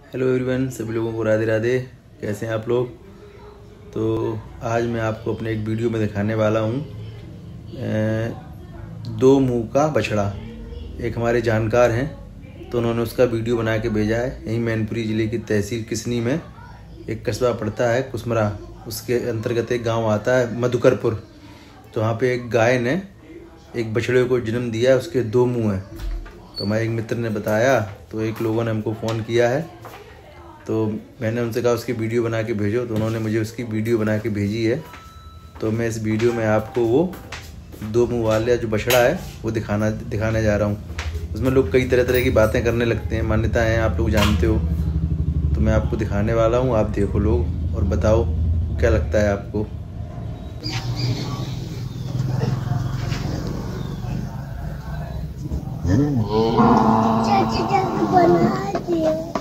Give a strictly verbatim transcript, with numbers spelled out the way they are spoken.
Hello everyone, सभी लोगों को राधे राधे। कैसे हैं आप लोग? तो आज मैं आपको अपने एक वीडियो में दिखाने वाला हूँ दो मुंह का बछड़ा। एक हमारे जानकार हैं तो उन्होंने उसका वीडियो बना के भेजा है। यहीं मैनपुरी ज़िले की तहसील किसनी में एक कस्बा पड़ता है कुसमरा, उसके अंतर्गत एक गांव आता है मधुकरपुर। तो वहाँ पे एक गाय ने एक बछड़े को जन्म दिया, उसके दो मुंह हैं। तो हमारे एक मित्र ने बताया, तो एक लोगों ने हमको फ़ोन किया है, तो मैंने उनसे कहा उसकी वीडियो बना के भेजो, तो उन्होंने मुझे उसकी वीडियो बना के भेजी है। तो मैं इस वीडियो में आपको वो दो मुंह वाले जो बछड़ा है वो दिखाना दिखाने जा रहा हूँ। उसमें लोग कई तरह तरह की बातें करने लगते हैं, मान्यताएं हैं, आप लोग जानते हो। तो मैं आपको दिखाने वाला हूँ, आप देखो लोग और बताओ क्या लगता है आपको। चाची बना दिया।